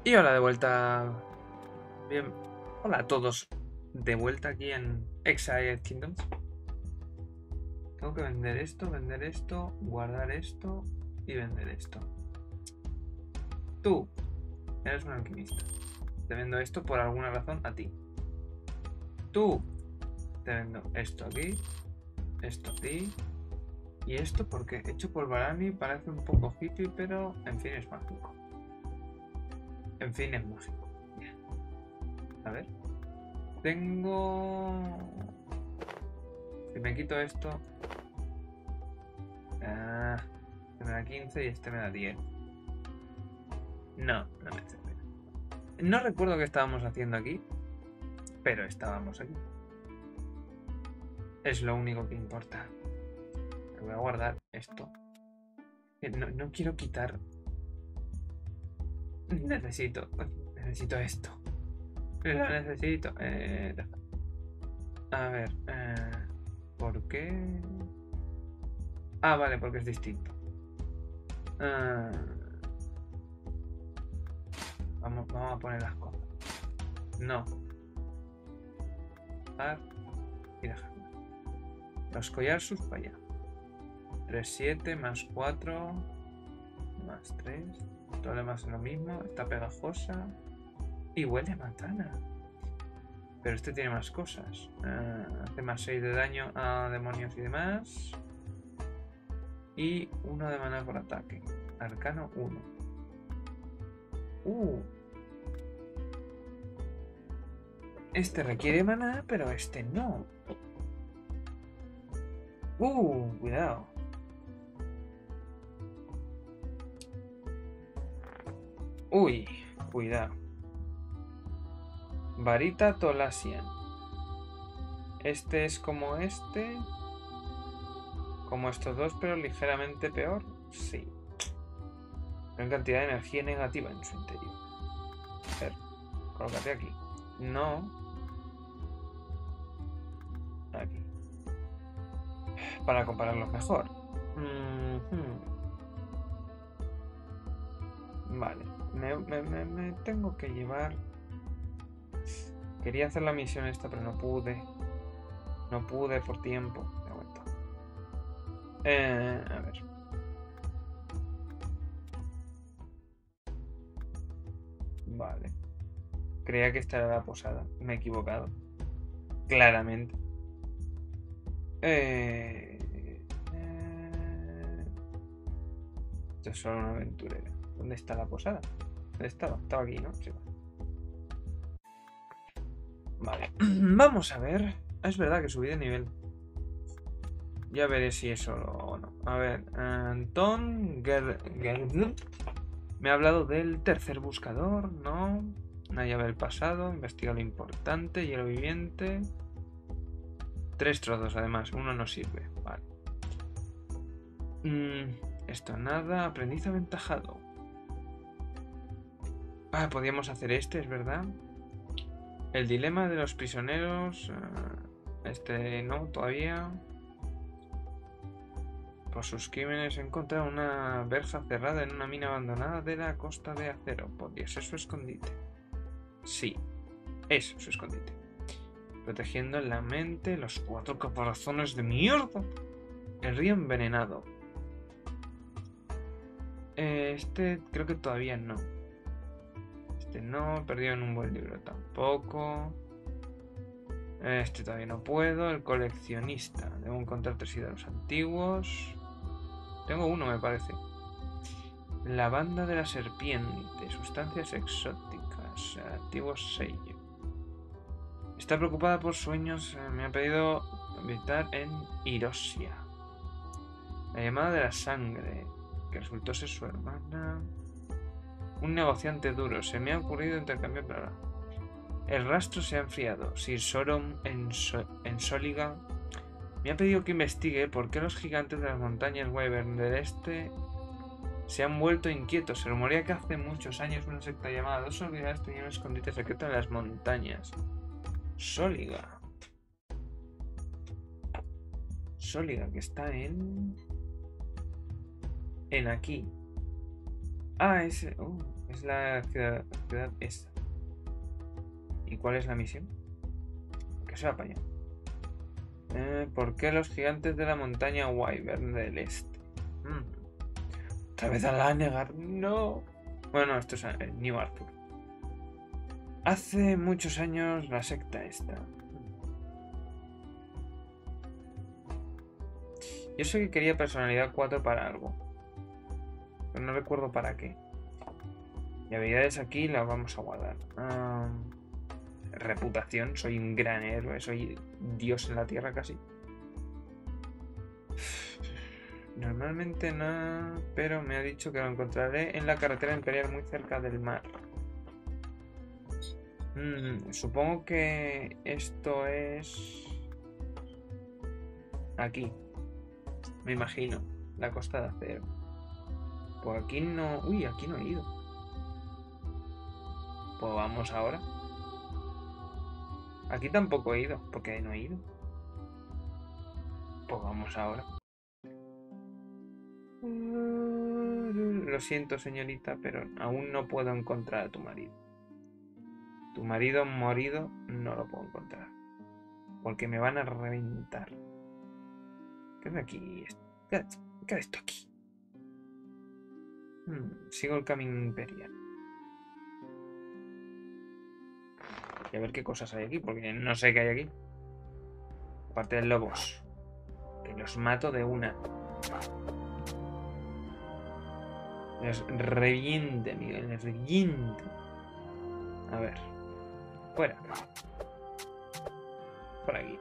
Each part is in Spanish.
Y hola de vuelta. Bien. Hola a todos. De vuelta aquí en Exiled Kingdoms. Tengo que vender esto, guardar esto y vender esto. Tú eres un alquimista. Te vendo esto por alguna razón a ti. Tú te vendo esto aquí, esto a ti. Y esto porque hecho por Barani parece un poco hippie, pero en fin es mágico. En fin es mágico. Bien. A ver. Tengo... Si me quito esto... este me da 15 y este me da 10. No, no me sirve. No recuerdo qué estábamos haciendo aquí, pero estábamos aquí. Es lo único que importa. Me voy a guardar esto. No quiero quitar... Necesito esto. Lo necesito. A ver. ¿Por qué? Ah, vale, porque es distinto. Ah, vamos a poner las cosas. No. Y dejarlo. Los collarsus para allá. 3 7 más 4 más 3. Todo lo demás es lo mismo. Está pegajosa. Y huele a manzana. Pero este tiene más cosas. Hace más 6 de daño a demonios y demás. Y 1 de maná por ataque. Arcano 1. Este requiere maná, pero este no. Cuidado. Uy, cuidado. Varita Tolasian. Este es como este. Como estos dos, pero ligeramente peor. Sí. Gran cantidad de energía negativa en su interior. A ver, colócate aquí. No. Aquí. Para compararlos mejor. Vale. Me tengo que llevar... Quería hacer la misión esta, pero no pude. No pude por tiempo. Me he vuelto. A ver. Vale. Creía que esta era la posada. Me he equivocado. Claramente. Esto es solo una aventurera. ¿Dónde está la posada? ¿Dónde estaba? Estaba aquí, ¿no? Sí. Vale. Vamos a ver. Es verdad que subí de nivel. Ya veré si eso o no. A ver. Anton me ha hablado del tercer buscador, ¿no? Una llave del pasado. Investiga lo importante. Hielo viviente. 3 trozos, además. Uno no sirve. Vale. Esto nada. Aprendiz aventajado. Podíamos hacer este, es verdad. El dilema de los prisioneros. Este no, todavía. Por sus crímenes encontrado una verja cerrada en una mina abandonada de la Costa de Acero. Podría ser su escondite. Sí, es su escondite. Protegiendo en la mente los 4 caparazones de mierda. El río envenenado. Este creo que todavía no. Este no. Perdido en un buen libro tampoco. Este todavía no puedo. El coleccionista. Debo encontrar 3 ídolos antiguos. Tengo uno, me parece. La banda de la serpiente. Sustancias exóticas. Antiguo sello. Está preocupada por sueños. Me ha pedido visitar en Hiroshia. La llamada de la sangre. Que resultó ser su hermana. Un negociante duro. Se me ha ocurrido intercambiar palabras. El rastro se ha enfriado. Sir Soron en Soliga me ha pedido que investigue por qué los gigantes de las montañas Wyvern del Este se han vuelto inquietos. Se rumorea que hace muchos años una secta llamada Dos Olvidados tenía un escondite secreto en las montañas. Soliga. Soliga, que está en aquí. Ese... Es la ciudad esta. ¿Y cuál es la misión? Que se va para allá. ¿Por qué los gigantes de la montaña Wyvern del Este? Otra vez a la negar. No. Bueno, esto es New Arthur. Hace muchos años la secta esta. Yo sé que quería personalidad 4 para algo. Pero no recuerdo para qué. Y habilidades aquí las vamos a guardar. Reputación, soy un gran héroe, soy Dios en la tierra casi. Normalmente no, pero me ha dicho que lo encontraré en la carretera imperial muy cerca del mar. Supongo que esto es... aquí. Me imagino. La Costa de Acero. Pues aquí no... Uy, aquí no he ido. Pues vamos ahora. Aquí tampoco he ido. ¿Por qué no he ido? Pues vamos ahora. Lo siento, señorita, pero aún no puedo encontrar a tu marido. Tu marido morido no lo puedo encontrar. Porque me van a reventar. ¿Qué es aquí? ¿Qué es esto aquí? Sigo el camino imperial. Y a ver qué cosas hay aquí, porque no sé qué hay aquí. Aparte de lobos. Que los mato de una. Les reviente, Miguel, les reviente. A ver. Fuera. Por aquí.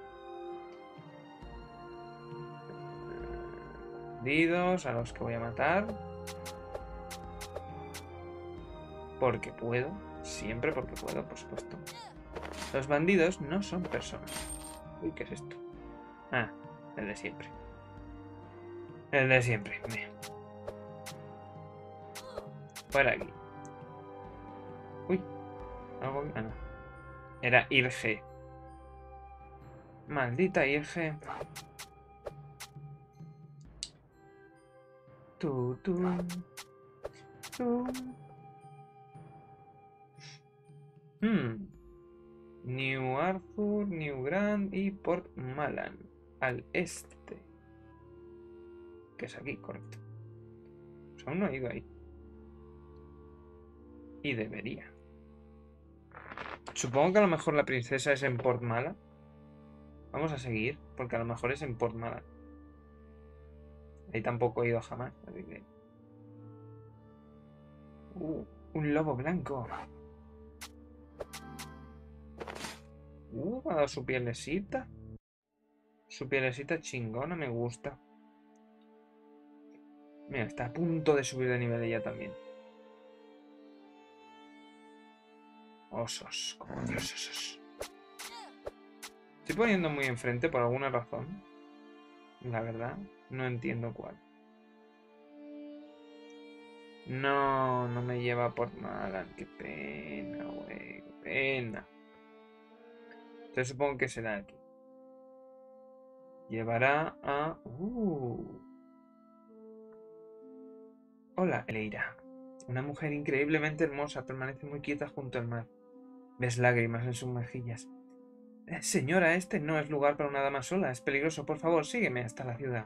Bandidos a los que voy a matar. Porque puedo. Siempre porque puedo, por supuesto. Los bandidos no son personas. Uy, ¿qué es esto? Ah, el de siempre. El de siempre. Fuera aquí. Uy. Algo... Ah, no. Era Irge. Maldita Irge. Tú. New Arthur, New Grand y Port Malan. Al este. Que es aquí, correcto. Pues aún no he ido ahí. Y debería. Supongo que a lo mejor la princesa es en Port Malan. Vamos a seguir, porque a lo mejor es en Port Malan. Ahí tampoco he ido jamás. Así que... un lobo blanco. Me ha dado su pielecita. Su pielecita chingona, me gusta. Mira, está a punto de subir de nivel ella también. Osos, como Dios osos. Estoy poniendo muy enfrente por alguna razón. La verdad, no entiendo cuál. No me lleva por nada. Qué pena, güey. Qué pena. Entonces supongo que será aquí. Llevará a... Hola, Eleira. Una mujer increíblemente hermosa permanece muy quieta junto al mar. Ves lágrimas en sus mejillas. Señora, este no es lugar para una dama sola. Es peligroso. Por favor, sígueme hasta la ciudad.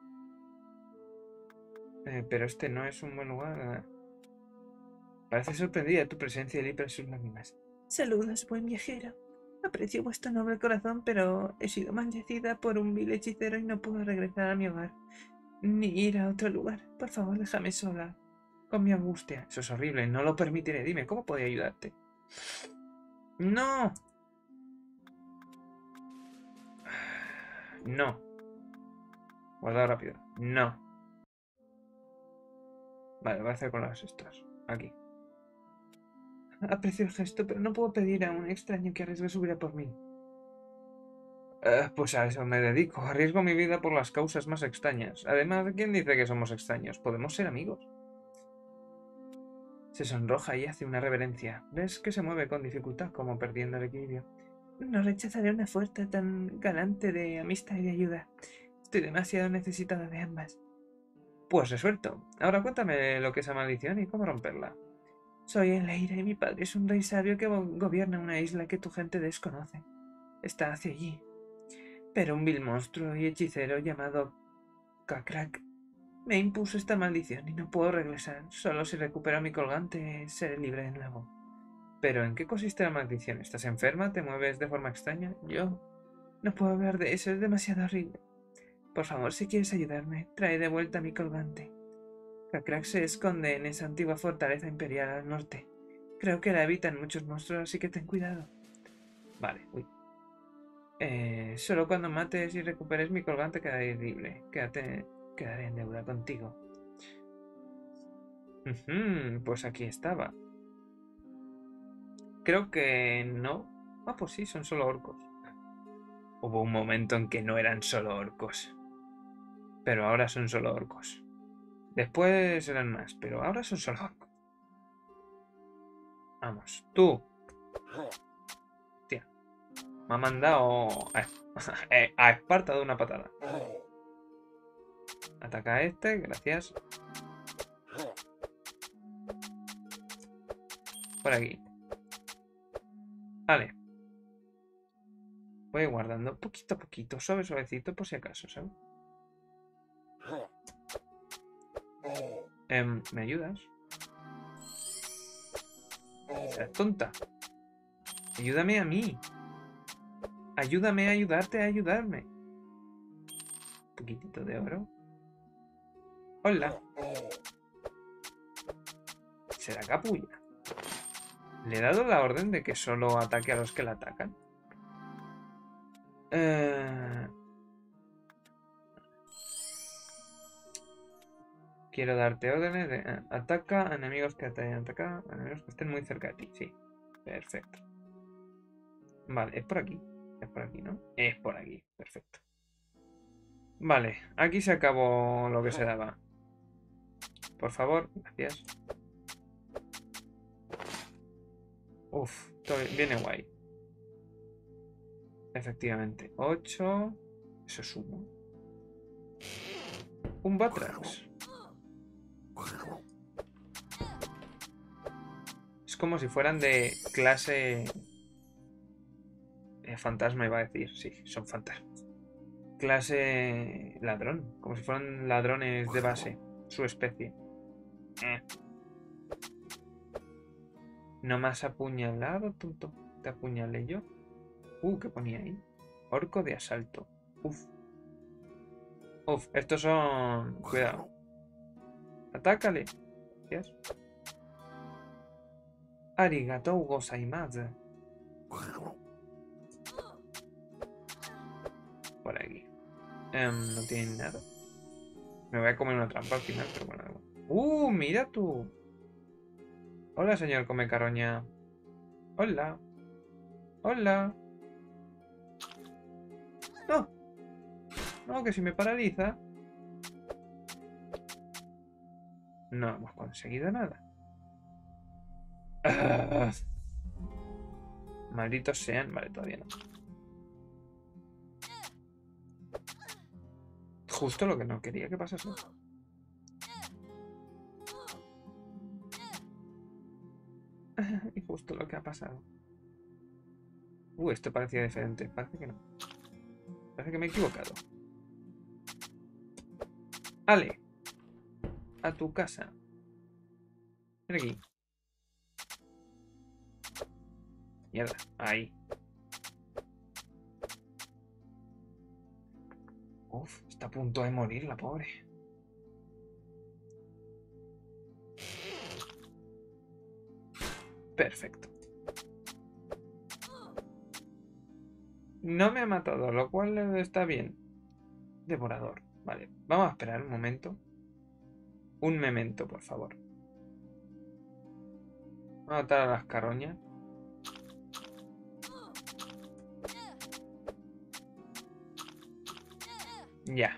Pero este no es un buen lugar. Parece sorprendida de tu presencia y libra sus lágrimas. Saludos, buen viajero. Aprecio vuestro noble corazón, pero he sido maldecida por un vil hechicero y no puedo regresar a mi hogar. Ni ir a otro lugar. Por favor, déjame sola. Con mi angustia. Eso es horrible. No lo permitiré. Dime, ¿cómo puedo ayudarte? ¡No! No. Guardado rápido. No. Vale, voy a hacer con las estas. Aquí. Aprecio el gesto, pero no puedo pedir a un extraño que arriesgue su vida por mí. Pues a eso me dedico. Arriesgo mi vida por las causas más extrañas. Además, ¿quién dice que somos extraños? Podemos ser amigos. Se sonroja y hace una reverencia. Ves que se mueve con dificultad, como perdiendo el equilibrio. No rechazaré una oferta tan galante de amistad y de ayuda. Estoy demasiado necesitada de ambas. Pues resuelto. Ahora cuéntame lo que es esa maldición y cómo romperla. Soy el Leire y mi padre es un rey sabio que gobierna una isla que tu gente desconoce. Está hacia allí. Pero un vil monstruo y hechicero llamado Kakrak me impuso esta maldición y no puedo regresar. Solo si recupero mi colgante seré libre de nuevo. ¿Pero en qué consiste la maldición? ¿Estás enferma? ¿Te mueves de forma extraña? Yo no puedo hablar de eso, es demasiado horrible. Por favor, si quieres ayudarme, trae de vuelta mi colgante. Kakrak se esconde en esa antigua fortaleza imperial al norte. Creo que la habitan muchos monstruos, así que ten cuidado. Vale, uy. Solo cuando mates y recuperes mi colgante quedaré libre. Quedaré en deuda contigo. Pues aquí estaba. Creo que no. Ah, pues sí, son solo orcos. Hubo un momento en que no eran solo orcos. Pero ahora son solo orcos. Después eran más, pero ahora son solo orcos. Vamos, tú. Tía. Me ha mandado a Esparta de una patada. Ataca a este, gracias. Por aquí. Vale. Voy guardando poquito a poquito, suavecito, por si acaso, ¿sabes? ¿Me ayudas? Seas tonta. Ayúdame a mí. Ayúdame a ayudarte a ayudarme. Un poquitito de oro. Hola. ¿Será capulla? Le he dado la orden de que solo ataque a los que la atacan. Quiero darte órdenes de ataca a enemigos que te atacan, a enemigos que estén muy cerca de ti. Sí, perfecto. Vale, es por aquí. Es por aquí, ¿no? Es por aquí, perfecto. Vale, aquí se acabó lo que se daba. Por favor, gracias. Uf, viene guay. Efectivamente, 8. Eso es 1. Un Batrax. Es como si fueran de clase... fantasma iba a decir. Sí, son fantasmas. Clase ladrón. Como si fueran ladrones de base. Su especie. No me has apuñalado, tonto. ¿Te apuñalé yo? ¿Qué ponía ahí? Orco de asalto. Uf. Uf, estos son... Cuidado. Atácale. Gracias. Arigatou gozaimasu. Por aquí. No tienen nada. Me voy a comer una trampa al final, pero bueno. Mira tú. Hola, señor come caroña. Hola. Hola. No. No, que si me paraliza. No hemos conseguido nada. Malditos sean. Vale, todavía no. Justo lo que no quería que pasase. Y justo lo que ha pasado. Esto parecía diferente. Parece que no. Parece que me he equivocado. Ale. A tu casa. Ven aquí. Mierda. Ahí. Uf, está a punto de morir la pobre. Perfecto. No me ha matado, lo cual está bien. Devorador. Vale, vamos a esperar un momento. Un memento, por favor. Vamos a matar a las carroñas. Ya.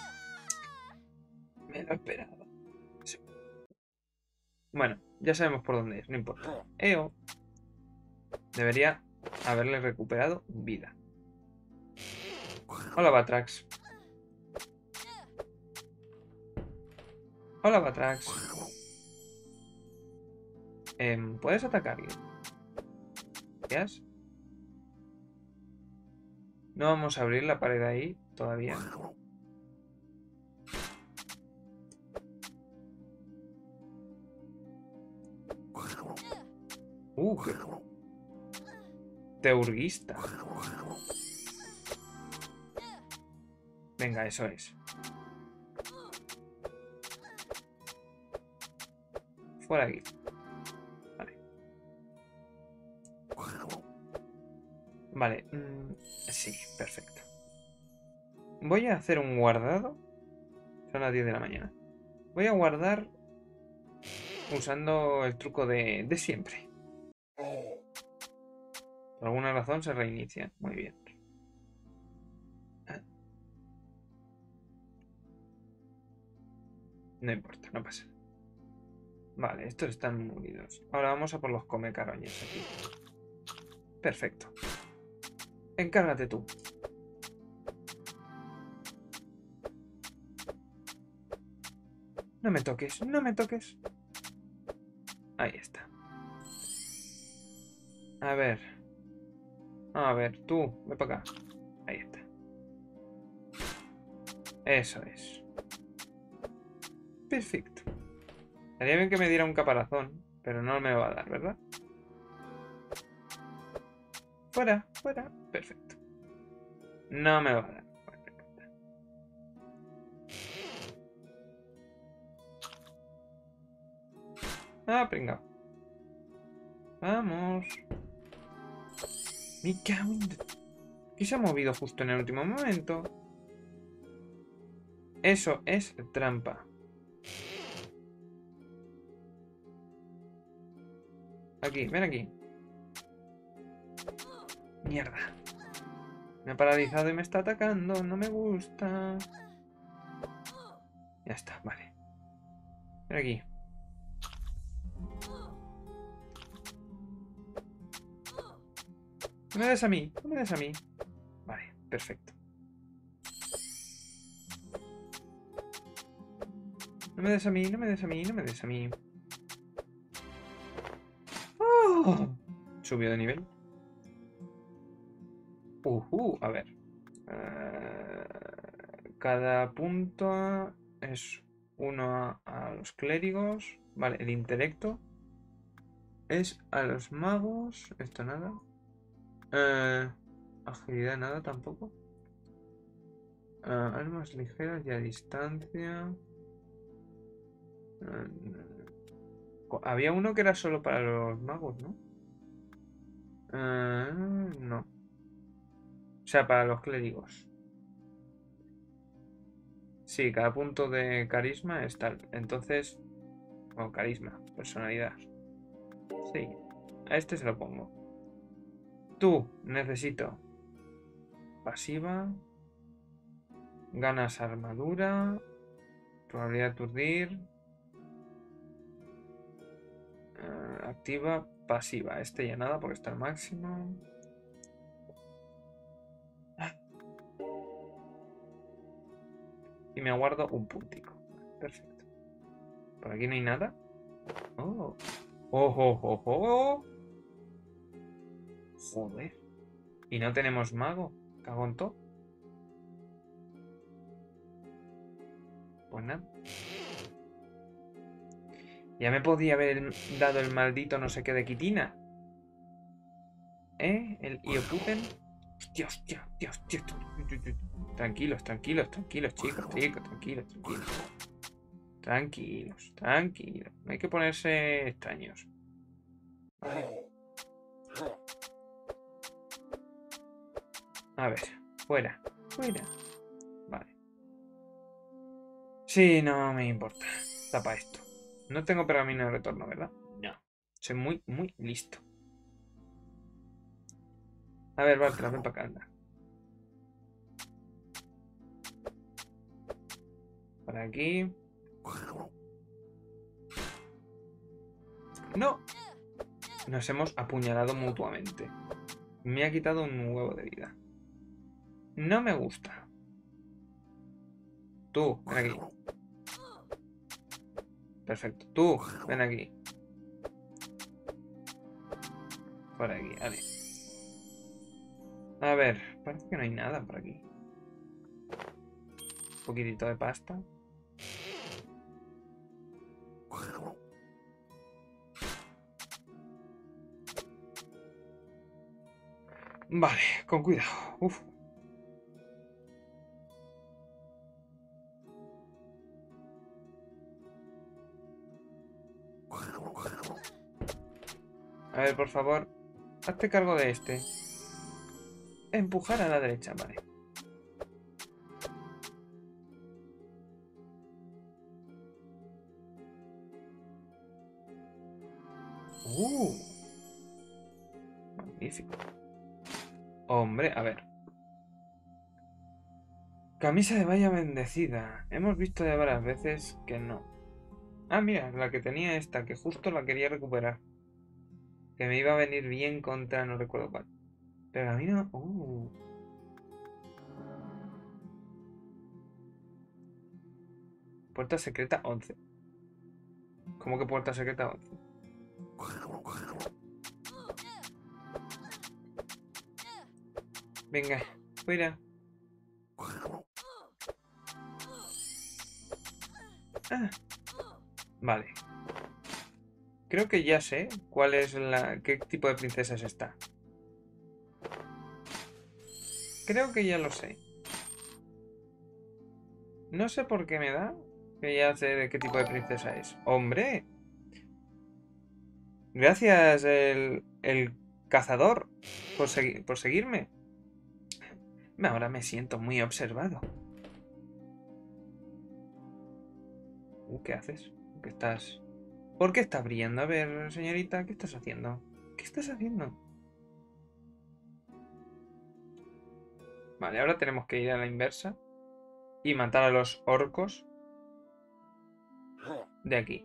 Me lo he esperado. Sí. Bueno, ya sabemos por dónde es, no importa. EO. Debería haberle recuperado vida. Hola, Batrax. Hola, Batrax. ¿Puedes atacar? ¿Gracias? No vamos a abrir la pared ahí todavía. Qué teurguista. Venga, eso es. Fuera aquí. Vale. Vale. Sí, perfecto. Voy a hacer un guardado. Son las 10 de la mañana. Voy a guardar usando el truco de siempre. Por alguna razón se reinicia. Muy bien. No importa, no pasa. Vale, estos están unidos. Ahora vamos a por los comecaroñas aquí. Perfecto. Encárgate tú. No me toques, no me toques. Ahí está. A ver. A ver, tú, ven para acá. Ahí está. Eso es. Perfecto. Estaría bien que me diera un caparazón, pero no me va a dar, ¿verdad? Fuera, fuera. Perfecto. No me va a dar. Ah, pringao. Vamos. Me cago en... ¿Qué se ha movido justo en el último momento? Eso es trampa. Aquí, ven aquí. Mierda. Me ha paralizado y me está atacando. No me gusta. Ya está, vale. Ven aquí. No me des a mí. No me des a mí. Vale, perfecto. No me des a mí, no me des a mí, no me des a mí. ¡Oh! Subió de nivel. A ver. Cada punto es uno a los clérigos. Vale, el intelecto es a los magos. Esto nada. Agilidad nada tampoco. Armas ligeras y a distancia. Había uno que era solo para los magos, ¿no? No. O sea, para los clérigos. Sí, cada punto de carisma es tal. Entonces... O carisma, personalidad. Sí. A este se lo pongo. Tú, necesito. Pasiva. Ganas armadura. Probabilidad de aturdir. Activa, pasiva. Este ya nada porque está al máximo. Y me aguardo un puntico. Perfecto. Por aquí no hay nada. Oh. ¡Oh, oh, oh, oh! Joder. Y no tenemos mago. Cago en todo. Pues nada. Ya me podía haber dado el maldito no sé qué de quitina. El Ioputen. Hostia, hostia, hostia, hostia. Tranquilos, tranquilos, tranquilos, chicos, chicos, tranquilos, tranquilos. Tranquilos, tranquilos. No hay que ponerse extraños. Vale. A ver, fuera, fuera. Vale. Sí, no me importa. Tapa esto. No tengo pergamino de retorno, ¿verdad? No. Soy muy, muy listo. A ver, Bartra, ven para acá, anda. Para aquí. ¡No! Nos hemos apuñalado mutuamente. Me ha quitado un huevo de vida. No me gusta. Tú, ven aquí. Perfecto. Tú, ven aquí. Por aquí, vale. A ver, parece que no hay nada por aquí. Un poquitito de pasta. Vale, con cuidado. Uf. A ver, por favor, hazte cargo de este. Empujar a la derecha, vale. Magnífico. Hombre, a ver. Camisa de valla bendecida. Hemos visto ya varias veces que no. Ah, mira, la que tenía esta, que justo la quería recuperar. Que me iba a venir bien contra no recuerdo cuál. Pergamino. Puerta secreta 11. ¿Cómo que puerta secreta 11? Venga, fuera. Ah, vale. Creo que ya sé cuál es qué tipo de princesa es esta. Creo que ya lo sé. No sé por qué me da que ya sé de qué tipo de princesa es. ¡Hombre! Gracias, el cazador, por seguirme. Ahora me siento muy observado. ¿Qué haces? ¿Qué estás? ¿Por qué estás brillando? A ver, señorita, ¿qué estás haciendo? ¿Qué estás haciendo? Vale, ahora tenemos que ir a la inversa y matar a los orcos de aquí.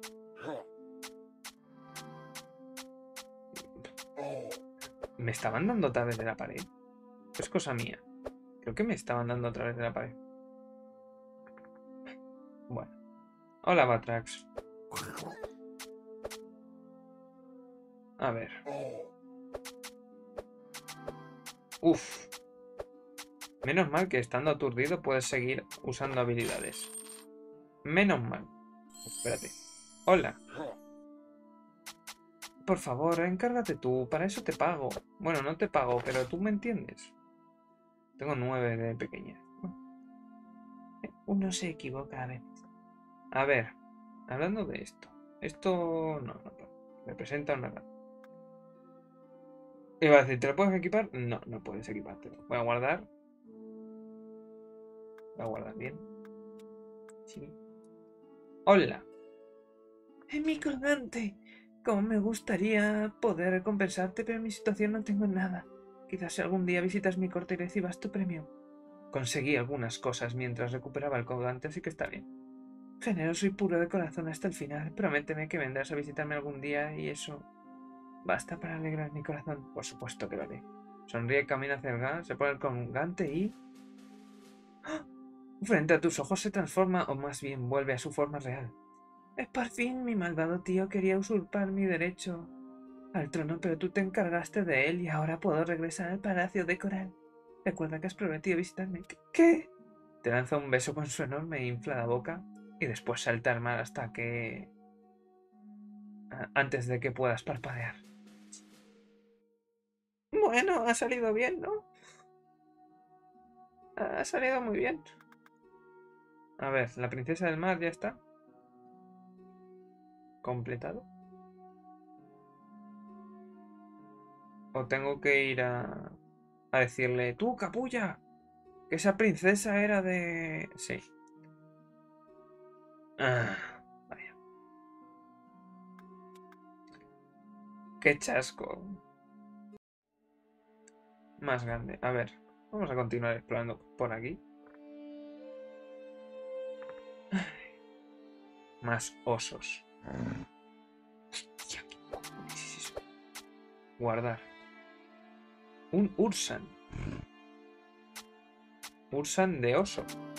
¿Me estaban dando a través de la pared? Es cosa mía. Creo que me estaban dando a través de la pared. Bueno. Hola, Batrax. A ver. Uf. Menos mal que estando aturdido puedes seguir usando habilidades. Menos mal. Espérate. Hola. Por favor, encárgate tú. Para eso te pago. Bueno, no te pago, pero tú me entiendes. Tengo 9 de pequeña. Uno se equivoca a veces. A ver, hablando de esto. Esto no. Representa una rata. Iba a decir, ¿te lo puedes equipar? No, no puedes equipártelo. Voy a guardar. Voy a guardar bien. Sí. Hola. Es mi colgante. Como me gustaría poder compensarte, pero en mi situación no tengo nada. Quizás si algún día visitas mi corte y recibas tu premio. Conseguí algunas cosas mientras recuperaba el colgante, así que está bien. Generoso y puro de corazón hasta el final. Prométeme que vendrás a visitarme algún día y eso basta para alegrar mi corazón. Por supuesto que lo haré. Sonríe y camina hacia el gas, se pone el colgante y... ¡Ah! Frente a tus ojos se transforma, o más bien vuelve a su forma real. Es por fin mi malvado tío quería usurpar mi derecho al trono, pero tú te encargaste de él y ahora puedo regresar al palacio de Coral. Recuerda que has prometido visitarme. ¿Qué? Te lanza un beso con su enorme e inflada boca y después salta al mar hasta que... antes de que puedas parpadear. Bueno, ha salido bien, ¿no? Ha salido muy bien. A ver, la princesa del mar ya está. Completado. O tengo que ir a decirle, tú, capulla, que esa princesa era de... Sí. Ah, vaya. Qué chasco. Más grande. A ver, vamos a continuar explorando por aquí. Más osos. Hostia, ¿qué cojones es eso? Guardar. Un Ursan. Ursan de oso.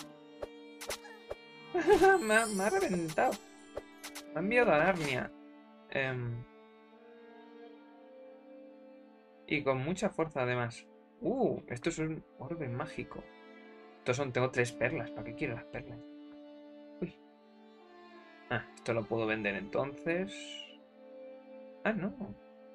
me ha reventado. Me ha enviado a Narnia. Y con mucha fuerza además. Esto es un orbe mágico. Tengo 3 perlas. ¿Para qué quiero las perlas? Uy. Esto lo puedo vender entonces. No.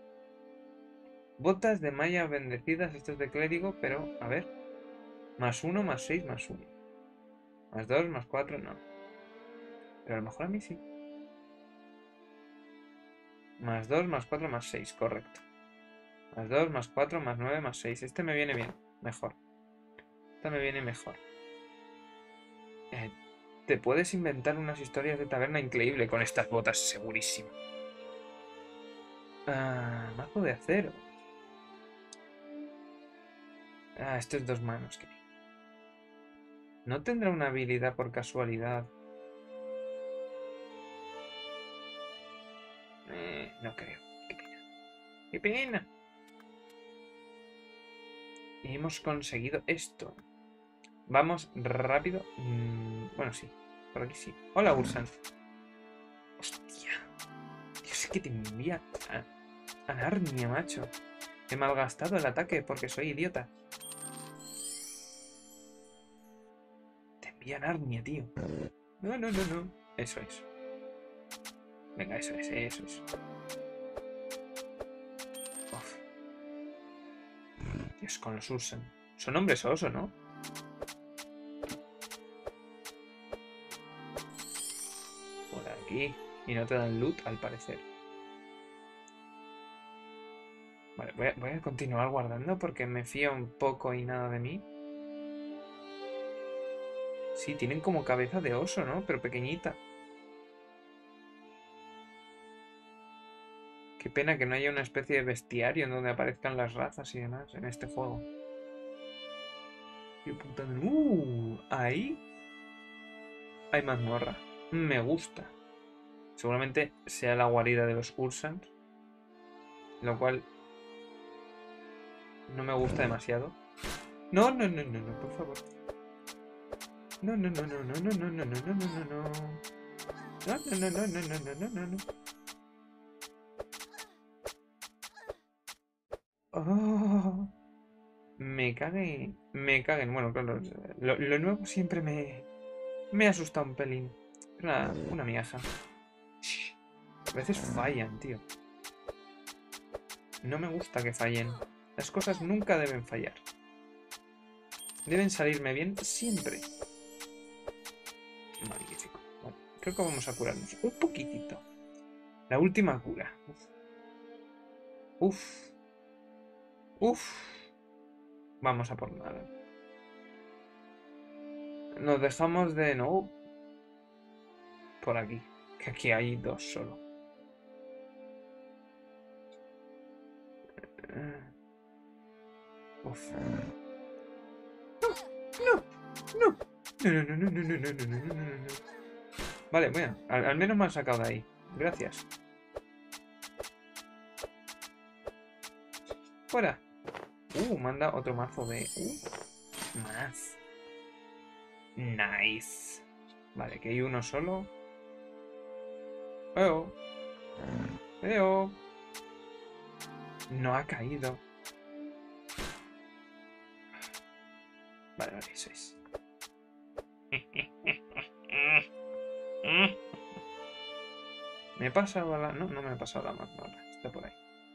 Botas de malla bendecidas. Esto es de clérigo, pero a ver. +1, +6, +1. +2, +4, no. Pero a lo mejor a mí sí. +2, +4, +6, correcto. +2, +4, +9, +6. Este me viene bien, mejor. Esta me viene mejor. Te puedes inventar unas historias de taberna increíble con estas botas, segurísimo. Mazo de acero. Esto es 2 manos. ¿No tendrá una habilidad por casualidad? No creo. Qué pena. ¡Qué pena! Y hemos conseguido esto. Vamos rápido. Bueno, sí. Por aquí sí. Hola, Ursan. Hostia. Dios, es que te envía a Narnia, macho. He malgastado el ataque porque soy idiota. Te envía a Narnia, tío. No, no, no, no. Eso es. Venga, eso es, eso es. Uf. Dios, con los Ursan. Son hombres oso, ¿no? Por aquí. Y no te dan loot, al parecer. Vale, voy a continuar guardando porque me fío un poco y nada de mí. Sí, tienen como cabeza de oso, ¿no? Pero pequeñita. Qué pena que no haya una especie de bestiario en donde aparezcan las razas y demás en este juego. Estoy apuntando. Ahí hay mazmorra. Me gusta. Seguramente sea la guarida de los Ursans. Lo cual no me gusta demasiado. No, no, no, no, no, por favor. No, no, no, no, no, no, no, no, no, no, no, no, no. No, no, no, no, no, no, no, no, no. Oh, me caguen. Me caguen. Bueno, claro, lo nuevo siempre me asusta un pelín. Una miaja. A veces fallan, tío. No me gusta que fallen. Las cosas nunca deben fallar. Deben salirme bien siempre. Magnífico. Vale, creo que vamos a curarnos un poquitito. La última cura. Uf. Uf. Vamos a por nada. Nos dejamos de... No. Por aquí. Que aquí hay 2 solo. Uf. No. No. No, no, no, no, no, no, no, no, no, no, no, no. Vale, bueno, al menos me han sacado de ahí. Gracias. Fuera. Manda otro mazo de... más. Nice. Vale, que hay uno solo. Veo. Veo. No ha caído. Vale, vale, eso es. ¿Me he pasado la...? No, no me he pasado la mazmorra. Está por ahí.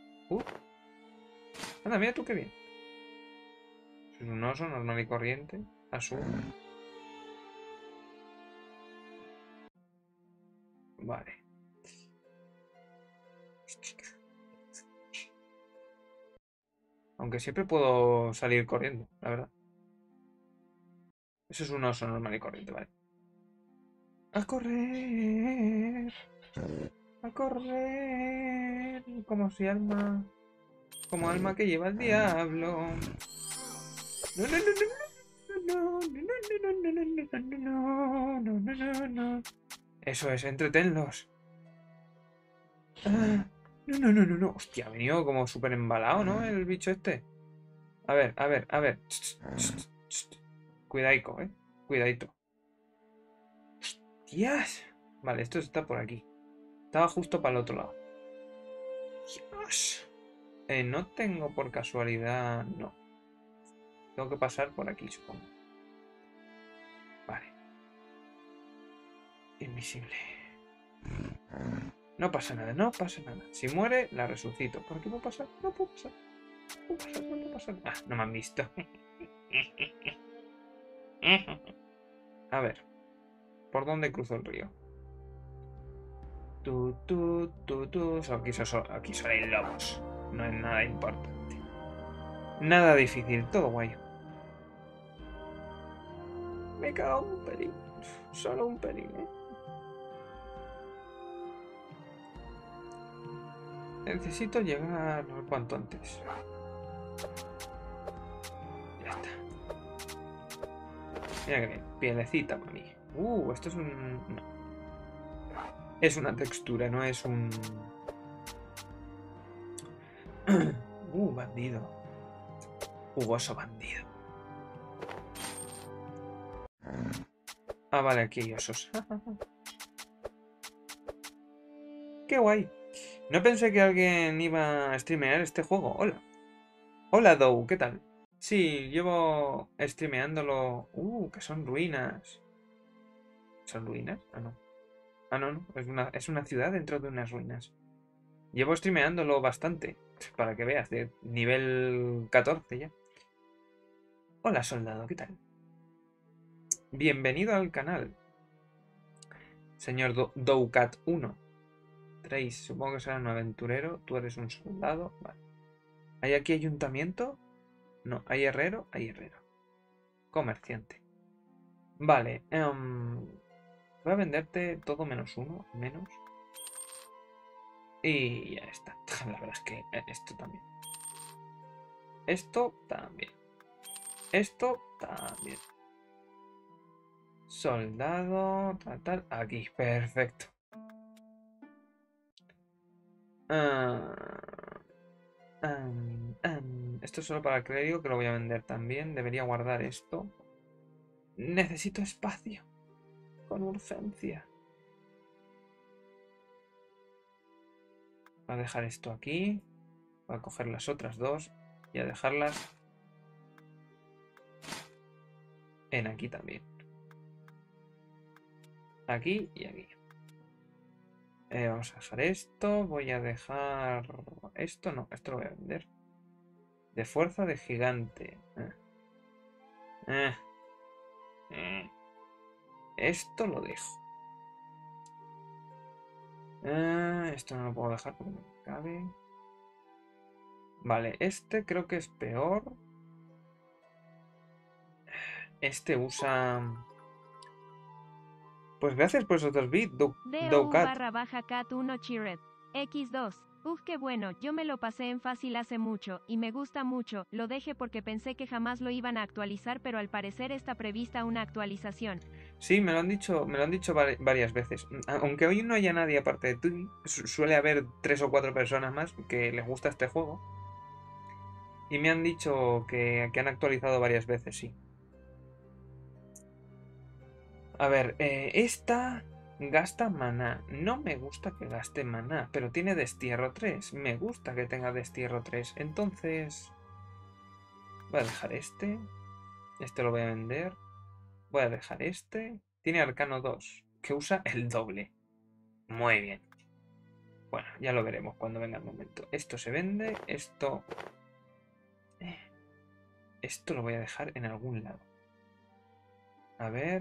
Anda, mira tú qué bien. Es un oso normal y corriente. Asumo. Vale. Aunque siempre puedo salir corriendo, la verdad. Eso es un oso normal y corriente, vale. ¡A correr! ¡A correr! Como si alma... Como alma que lleva el diablo. No, no, no, no, no, no, no, no, no, no, no, no, no, no. Eso es, entretenlos. No, no, no, no, no. Hostia, ha venido como súper embalado, ¿no? El bicho este. A ver, a ver, a ver. Cuidaico, Cuidadito. Hostias. Vale, esto está por aquí. Estaba justo para el otro lado. Dios. No tengo por casualidad... No. Tengo que pasar por aquí, supongo. Vale. Invisible. No pasa nada, no pasa nada. Si muere, la resucito. ¿Por qué puedo pasar? No puedo pasar. No puedo pasar, no puedo pasar. Ah, no me han visto. A ver. ¿Por dónde cruzo el río? Aquí solo hay lobos. No es nada importante. Nada difícil, todo guay. Me cago un pelín. Solo un pelín, ¿eh? Necesito llegar cuanto antes. Ya está. Mira que bien. Pielecita para mí. Esto es un... No. Es una textura, no es un... Bandido. Jugoso bandido. Ah, vale, aquí hay osos. ¡Qué guay! No pensé que alguien iba a streamear este juego. Hola. Hola, Dow, ¿qué tal? Sí, llevo streameándolo. Que son ruinas. ¿Son ruinas? Ah, no. Ah, no, no. Es una ciudad dentro de unas ruinas. Llevo streameándolo bastante. Para que veas, de nivel 14 ya. Hola, soldado, ¿qué tal? Bienvenido al canal. Señor Doucat 1. Trace, supongo que será un aventurero. Tú eres un soldado. Vale. ¿Hay aquí ayuntamiento? No. ¿Hay herrero? Hay herrero. Comerciante. Vale. Voy a venderte todo menos uno. Menos. Y ya está. La verdad es que esto también. Esto también. Esto también. Soldado. Tal. Aquí. Perfecto. Esto es solo para el clérigo, que lo voy a vender también. Debería guardar esto. Necesito espacio. Con urgencia. Voy a dejar esto aquí. Voy a coger las otras dos. Y a dejarlas en aquí también. Aquí y aquí. Vamos a dejar esto. Voy a dejar esto. No, esto lo voy a vender. De fuerza de gigante. Esto lo dejo. Esto no lo puedo dejar porque no me cabe. Vale, este creo que es peor. Este usa... Pues gracias por esos 2 bits, DOU barra baja cat 1 Chired. X2. Uf, qué bueno, yo me lo pasé en fácil hace mucho, y me gusta mucho, lo dejé porque pensé que jamás lo iban a actualizar, pero al parecer está prevista una actualización. Sí, me lo han dicho varias veces. Aunque hoy no haya nadie aparte de tú, suele haber 3 o 4 personas más que les gusta este juego. Y me han dicho que han actualizado varias veces, sí. A ver, esta gasta maná. No me gusta que gaste maná, pero tiene destierro 3. Me gusta que tenga destierro 3. Entonces... Voy a dejar este. Este lo voy a vender. Voy a dejar este. Tiene arcano 2, que usa el doble. Muy bien. Bueno, ya lo veremos cuando venga el momento. Esto se vende. Esto... Esto lo voy a dejar en algún lado. A ver...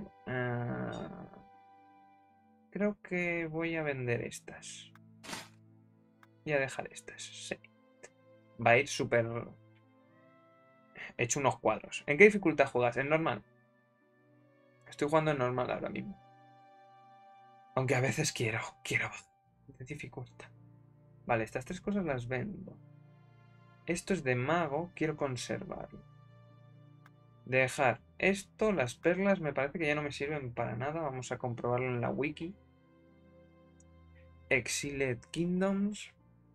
creo que voy a vender estas. Y a dejar estas. Sí. Va a ir súper... He hecho unos cuadros. ¿En qué dificultad juegas? ¿En normal? Estoy jugando en normal ahora mismo. Aunque a veces quiero de dificultad. Vale, estas 3 cosas las vendo. Esto es de mago, quiero conservarlo. Dejar esto, las perlas, me parece que ya no me sirven para nada. Vamos a comprobarlo en la wiki. Exiled Kingdoms.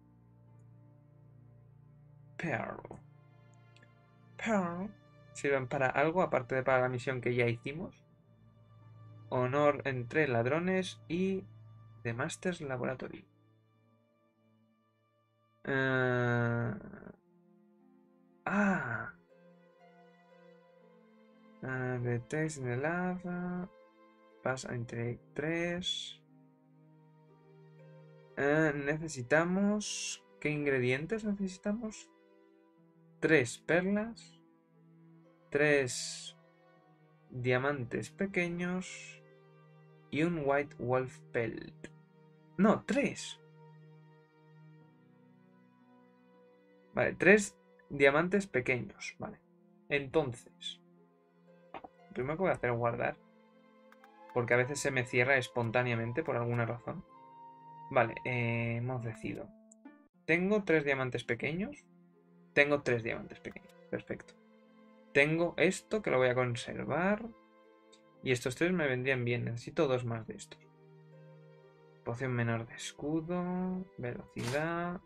Pearl. Pearl. ¿Sirven para algo aparte de para la misión que ya hicimos? Honor entre ladrones y The Masters Laboratory. The text in the lava. Pass a interact 3. Necesitamos... ¿Qué ingredientes necesitamos? 3 perlas. 3 diamantes pequeños. Y un white wolf pelt. No, 3. Vale, 3 diamantes pequeños. Vale. Entonces, lo primero que voy a hacer es guardar. Porque a veces se me cierra espontáneamente por alguna razón. Vale, hemos decidido. Tengo 3 diamantes pequeños. Tengo 3 diamantes pequeños. Perfecto. Tengo esto que lo voy a conservar. Y estos 3 me vendrían bien. Necesito 2 más de estos. Poción menor de escudo. Velocidad.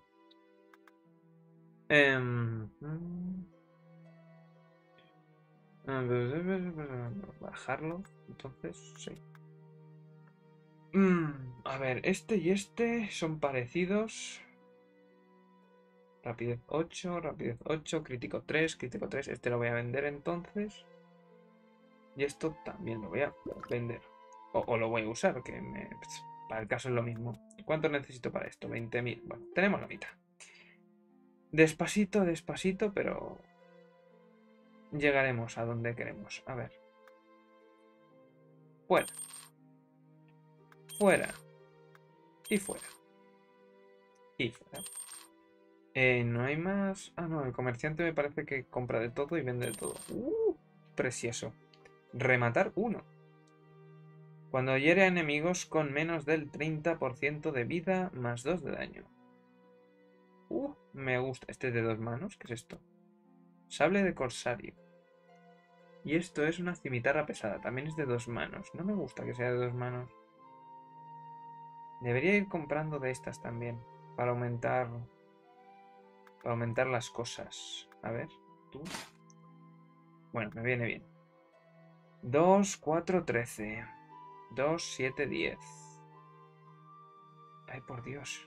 Bajarlo. Entonces, sí. A ver, este y este son parecidos. Rapidez 8, rapidez 8, crítico 3, crítico 3. Este lo voy a vender entonces. Y esto también lo voy a vender. O lo voy a usar, que para el caso es lo mismo. ¿Cuánto necesito para esto? 20.000. Bueno, tenemos la mitad. Despacito, despacito, pero llegaremos a donde queremos. A ver. Fuera. Fuera. Y fuera. Y fuera. No hay más. Ah, no, el comerciante me parece que compra de todo y vende de todo. Precioso. Rematar 1. Cuando hiere a enemigos con menos del 30% de vida, más 2 de daño. Me gusta. Este es de 2 manos. ¿Qué es esto? Sable de corsario. Y esto es una cimitarra pesada. También es de 2 manos. No me gusta que sea de 2 manos. Debería ir comprando de estas también. Para aumentar las cosas. A ver, tú. Bueno, me viene bien. 2, 4, 13. 2, 7, 10. Ay, por Dios.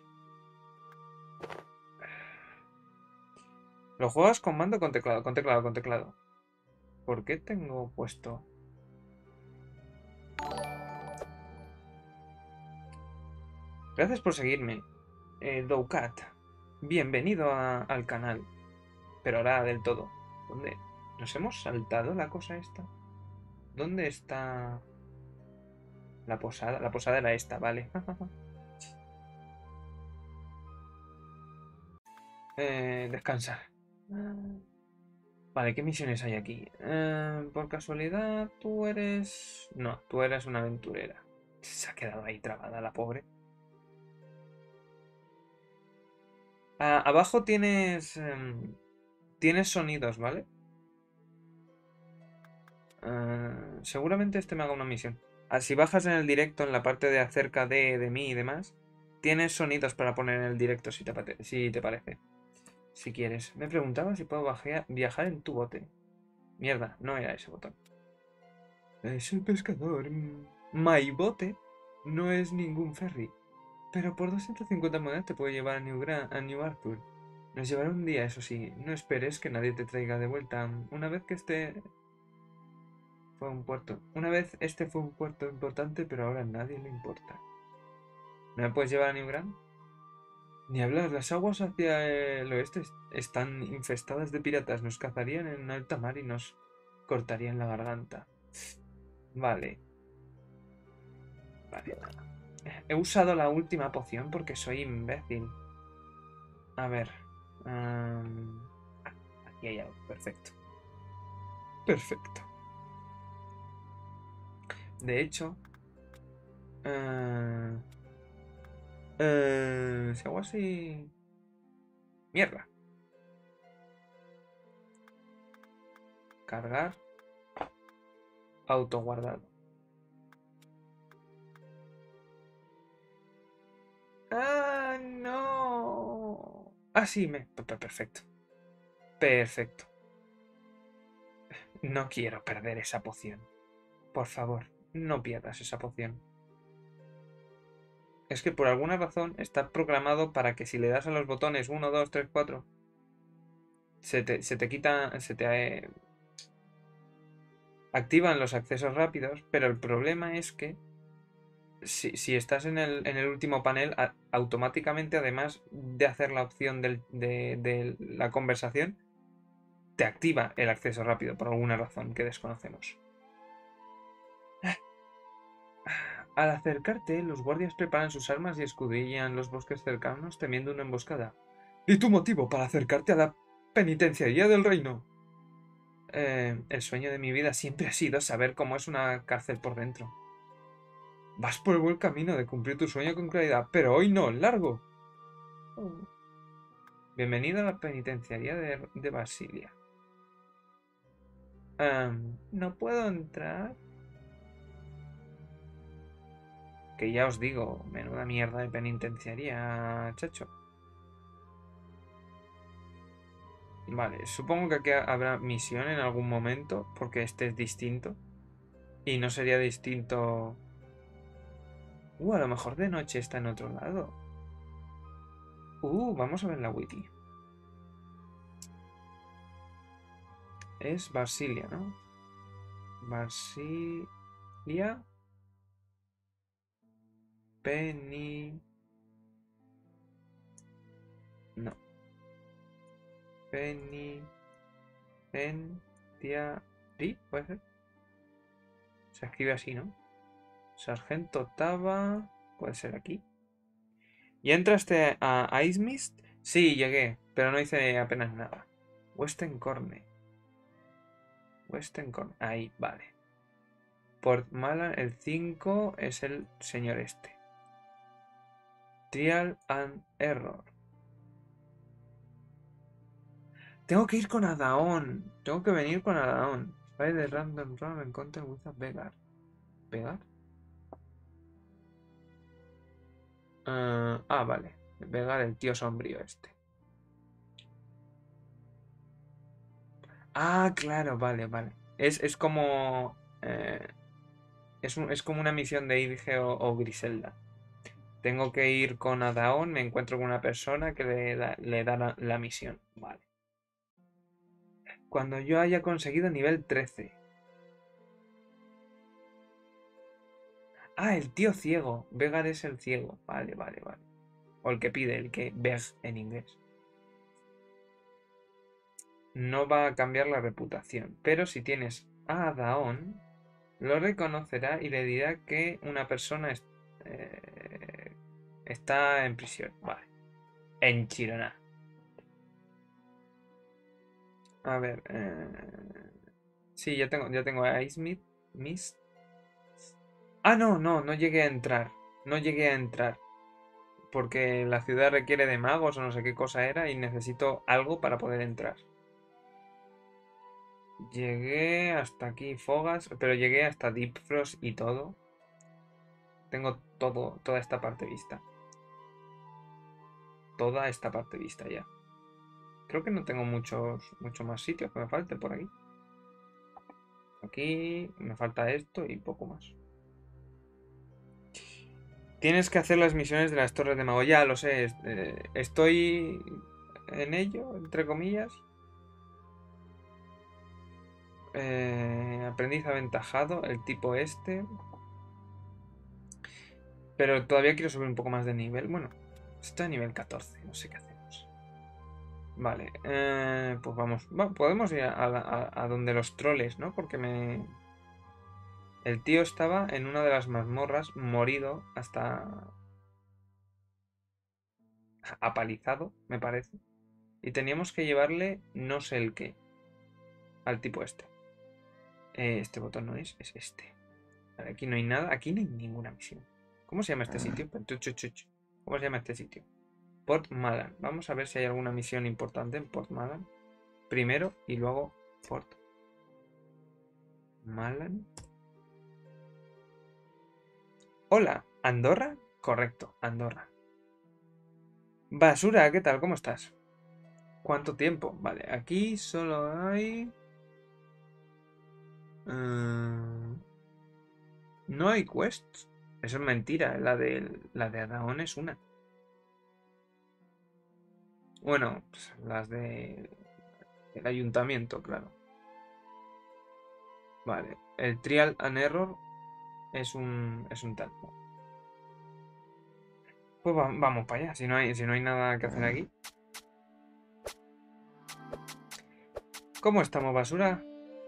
¿Lo juegas con mando o con teclado? Con teclado, con teclado. ¿Por qué tengo puesto? Gracias por seguirme. Doukat. Bienvenido al canal. Pero ahora del todo. ¿Dónde? ¿Nos hemos saltado la cosa esta? ¿Dónde está la posada? La posada era esta, vale. Descansar. Vale, ¿qué misiones hay aquí? Por casualidad, tú eres... No, tú eres una aventurera. Se ha quedado ahí trabada la pobre. Abajo tienes... tienes sonidos, ¿vale? Seguramente este me haga una misión. Si bajas en el directo, en la parte de acerca de mí y demás, tienes sonidos para poner en el directo si te parece. Si quieres. Me preguntaba si puedo viajar en tu bote. Mierda, no era ese botón. Es el pescador. My bote no es ningún ferry. Pero por 250 monedas te puedo llevar a New Arthur. Nos llevará un día, eso sí. No esperes que nadie te traiga de vuelta. Una vez este fue un puerto importante, pero ahora a nadie le importa. ¿No me puedes llevar a New Grand? Ni hablar, las aguas hacia el oeste están infestadas de piratas. Nos cazarían en alta mar y nos cortarían la garganta. Vale. Vale, nada. He usado la última poción porque soy imbécil. A ver. Aquí hay algo. Perfecto. Perfecto. De hecho... si hago así... Mierda. Cargar. Autoguardado. ¡Ah, no! Ah, sí, perfecto. Perfecto. No quiero perder esa poción. Por favor, no pierdas esa poción. Es que por alguna razón está programado para que si le das a los botones 1, 2, 3, 4, se te quita, activan los accesos rápidos, pero el problema es que si estás en el último panel, automáticamente, además de hacer la opción de la conversación, te activa el acceso rápido por alguna razón que desconocemos. Al acercarte, los guardias preparan sus armas y escudriñan los bosques cercanos temiendo una emboscada. ¿Y tu motivo para acercarte a la penitenciaría del reino? El sueño de mi vida siempre ha sido saber cómo es una cárcel por dentro. Vas por el buen camino de cumplir tu sueño con claridad, pero hoy no, largo. Oh. Bienvenido a la penitenciaría de Basilia. ¿No puedo entrar? Que ya os digo, menuda mierda de penitenciaría, chacho. Vale, supongo que aquí habrá misión en algún momento, porque este es distinto. Y no sería distinto... a lo mejor de noche está en otro lado. Vamos a ver la wiki. Es Basilia, ¿no? Basilia... Penny... No. Penny... ¿Sí? ¿Puede ser? Se escribe así, ¿no? Sargento Tava... Puede ser aquí. ¿Y entraste a Ice Mist? Sí, llegué, pero no hice apenas nada. Western Corne. Western Corne. Ahí, vale. Port Malan, el 5 es el señor este. Trial and Error. Tengo que ir con Adaon. Tengo que venir con Adaon. By the random run encounter with a Vegar. ¿Vegar? Vale. Vegar, el tío sombrío este. Claro, vale, vale. Es como... es como una misión de Irge o Griselda. Tengo que ir con Adaon, me encuentro con una persona que le da la misión. Vale. Cuando yo haya conseguido nivel 13. El tío ciego. Vegar es el ciego. Vale, vale, vale. O el que pide, el que Veg en inglés. No va a cambiar la reputación. Pero si tienes a Adaon, lo reconocerá y le dirá que una persona está en prisión. Vale. En Chirona. A ver. Sí, ya tengo a Ice Mist. No llegué a entrar. No llegué a entrar. Porque la ciudad requiere de magos o no sé qué cosa era y necesito algo para poder entrar. Llegué hasta aquí, Fogas, pero llegué hasta Deep Frost y todo. Tengo toda esta parte vista. Toda esta parte vista ya. Creo que no tengo mucho más sitios que me falten por aquí. Aquí me falta esto y poco más. Tienes que hacer las misiones de las Torres de Mago. Ya lo sé. Estoy en ello, entre comillas. Aprendiz aventajado, el tipo este. Pero todavía quiero subir un poco más de nivel. Bueno, estoy a nivel 14, no sé qué hacemos. Vale, pues vamos. Podemos ir a donde los troles, ¿no? Porque el tío estaba en una de las mazmorras, morido, hasta apalizado, me parece. Y teníamos que llevarle no sé el qué al tipo este. Este botón no es este. Vale, aquí no hay nada, aquí no hay ninguna misión. ¿Cómo se llama este sitio? ¿Cómo se llama este sitio? Port Malan. Vamos a ver si hay alguna misión importante en Port Malan. Primero y luego Port Malan. Hola, ¿Andorra? Correcto, Andorra. Basura, ¿qué tal? ¿Cómo estás? ¿Cuánto tiempo? Vale, aquí solo hay... no hay quests. Eso es mentira, la de Adaon es una. Bueno, pues las de el ayuntamiento, claro. Vale, el trial and error es un talco. Pues vamos para allá, si no hay nada que hacer aquí. ¿Cómo estamos, basura?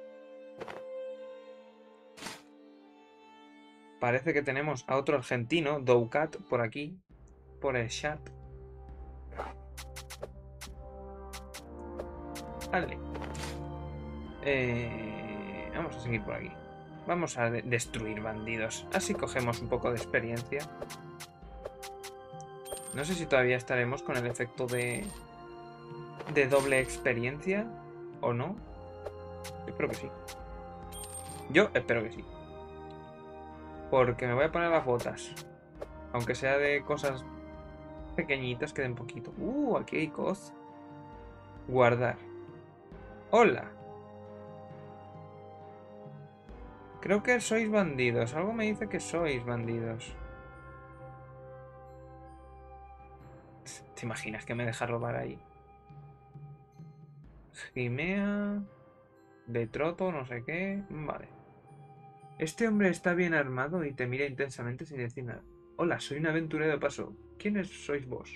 Parece que tenemos a otro argentino, Doucat, por aquí, por el chat. Vale. Vamos a seguir por aquí. Vamos a destruir bandidos. Así cogemos un poco de experiencia. No sé si todavía estaremos con el efecto de doble experiencia o no. Yo espero que sí. Yo espero que sí. Porque me voy a poner las botas. Aunque sea de cosas pequeñitas que den poquito. Aquí hay cosas. Guardar. Hola. Creo que sois bandidos. Algo me dice que sois bandidos. ¿Te imaginas que me deja robar ahí? Gimea. Betroto, no sé qué. Vale. Este hombre está bien armado y te mira intensamente sin decir nada. Hola, soy un aventurero de paso. ¿Quiénes sois vos?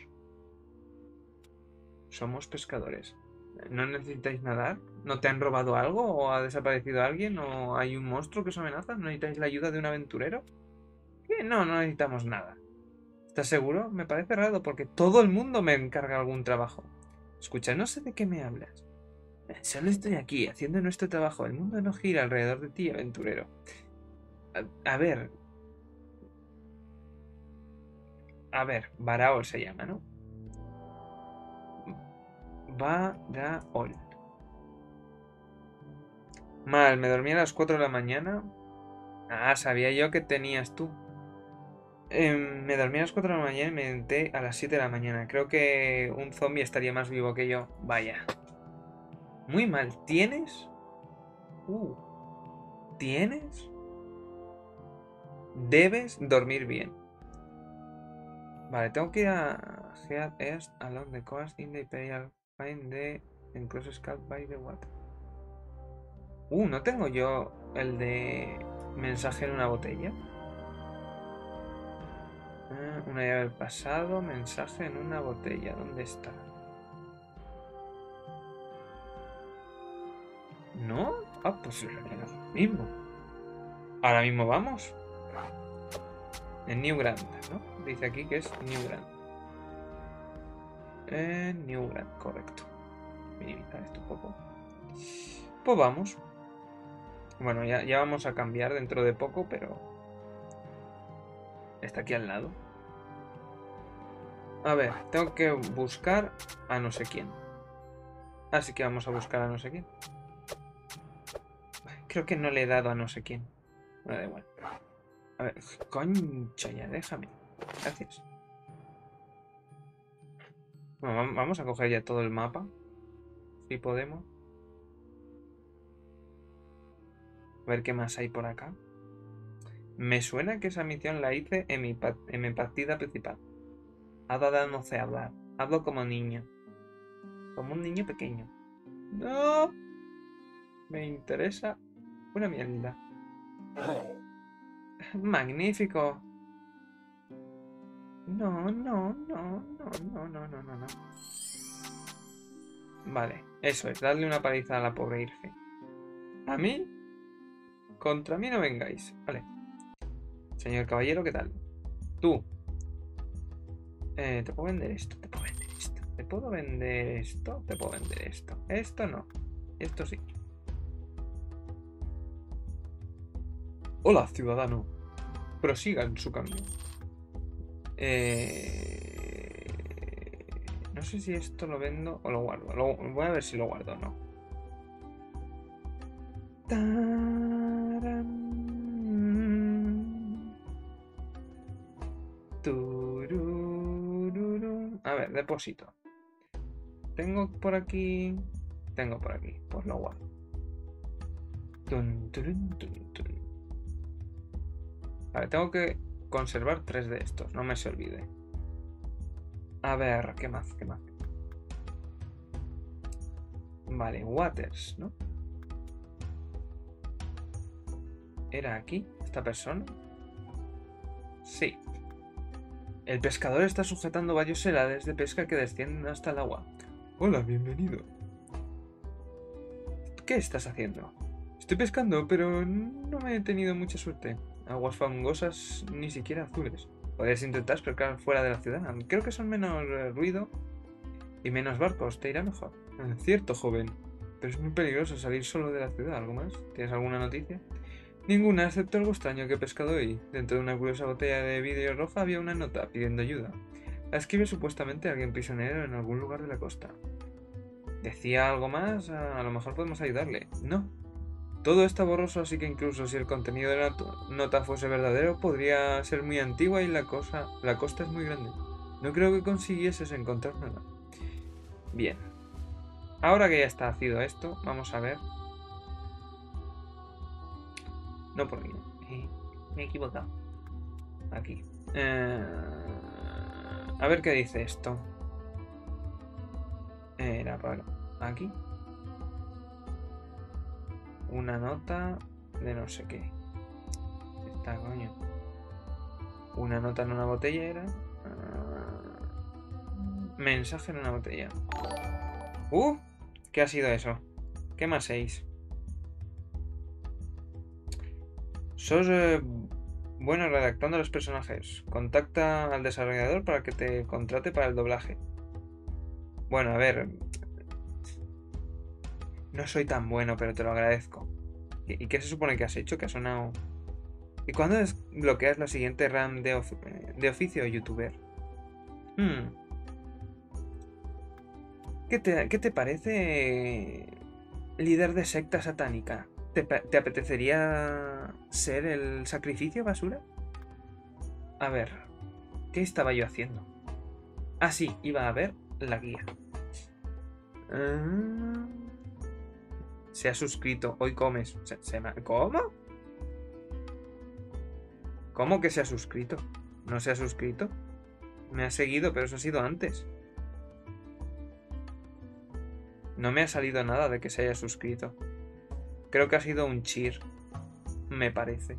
Somos pescadores. ¿No necesitáis nadar? ¿No te han robado algo? ¿O ha desaparecido alguien? ¿O hay un monstruo que os amenaza? ¿No necesitáis la ayuda de un aventurero? ¿Qué? No necesitamos nada. ¿Estás seguro? Me parece raro porque todo el mundo me encarga algún trabajo. Escucha, no sé de qué me hablas. Solo estoy aquí, haciendo nuestro trabajo. El mundo no gira alrededor de ti, aventurero. A ver. A ver, Baraol se llama, ¿no? Baraol. Mal, me dormí a las 4 de la mañana. Ah, sabía yo que tenías tú. Me dormí a las 4 de la mañana y me senté a las 7 de la mañana. Creo que un zombie estaría más vivo que yo. Vaya. Muy mal. ¿Tienes? ¿Tienes? Debes dormir bien. Vale, tengo que ir a Head East along the coast in the Imperial Find the Enclosed Scout by the water. ¿No tengo yo el de mensaje en una botella? Una llave del pasado, mensaje en una botella. ¿Dónde está? ¿No? Pues ahora mismo. Ahora mismo vamos. En New Grand, ¿no? Dice aquí que es New Grand. New Grand, correcto. Minimizar esto un poco. Pues vamos. Bueno, ya vamos a cambiar dentro de poco, pero está aquí al lado. A ver, tengo que buscar a no sé quién. Así que vamos a buscar a no sé quién. Creo que no le he dado a no sé quién. Me da igual. A ver, concha, ya déjame. Gracias. Bueno, vamos a coger ya todo el mapa. Si podemos. A ver qué más hay por acá. Me suena que esa misión la hice en mi partida principal. Ahora no sé hablar. Hablo como niño. Como un niño pequeño. No. Me interesa una mierda. Magnífico. No. Vale, eso es, darle una paliza a la pobre Irge. ¿A mí? Contra mí no vengáis. Vale. Señor caballero, ¿qué tal? Tú. Te puedo vender esto, te puedo vender esto. Te puedo vender esto, te puedo vender esto. Esto no. Esto sí. Hola, ciudadano. Prosiga en su camino. No sé si esto lo vendo o lo guardo. Voy a ver si lo guardo o no. A ver, depósito. Tengo por aquí. Pues lo guardo. Vale, tengo que conservar 3 de estos. No me se olvide. A ver, ¿qué más? Vale, Waters, ¿no? ¿Era aquí? ¿Esta persona? Sí. El pescador está sujetando varios selades de pesca que descienden hasta el agua. Hola, bienvenido. ¿Qué estás haciendo? Estoy pescando, pero no me he tenido mucha suerte. Aguas fangosas, ni siquiera azules. Podrías intentar pescar fuera de la ciudad. Creo que son menos ruido y menos barcos. Te irá mejor. Cierto, joven. Pero es muy peligroso salir solo de la ciudad. ¿Algo más? ¿Tienes alguna noticia? Ninguna, excepto algo extraño que he pescado hoy. Dentro de una curiosa botella de vidrio roja había una nota pidiendo ayuda. La escribe supuestamente alguien prisionero en algún lugar de la costa. ¿Decía algo más? A lo mejor podemos ayudarle. No. Todo está borroso, así que incluso si el contenido de la nota fuese verdadero, podría ser muy antigua y la costa es muy grande. No creo que consiguieses encontrar nada. Bien. Ahora que ya está haciendo esto, vamos a ver. No por aquí. Me he equivocado. Aquí. A ver qué dice esto. Era para aquí. Una nota de no sé qué. Está, coño. Una nota en una botella era. Mensaje en una botella. ¿Qué ha sido eso? ¿Qué más 6? Sos bueno redactando los personajes. Contacta al desarrollador para que te contrate para el doblaje. Bueno, a ver. No soy tan bueno, pero te lo agradezco. ¿Y qué se supone que has hecho? Que ha sonado... ¿Y cuándo desbloqueas la siguiente RAM de oficio youtuber? ¿Qué te parece líder de secta satánica? ¿Te apetecería ser el sacrificio basura? A ver, ¿qué estaba yo haciendo? Ah, sí, iba a ver la guía. Se ha suscrito. Hoy comes. ¿Cómo? ¿Cómo que se ha suscrito? ¿No se ha suscrito? Me ha seguido, pero eso ha sido antes. No me ha salido nada de que se haya suscrito. Creo que ha sido un cheer. Me parece.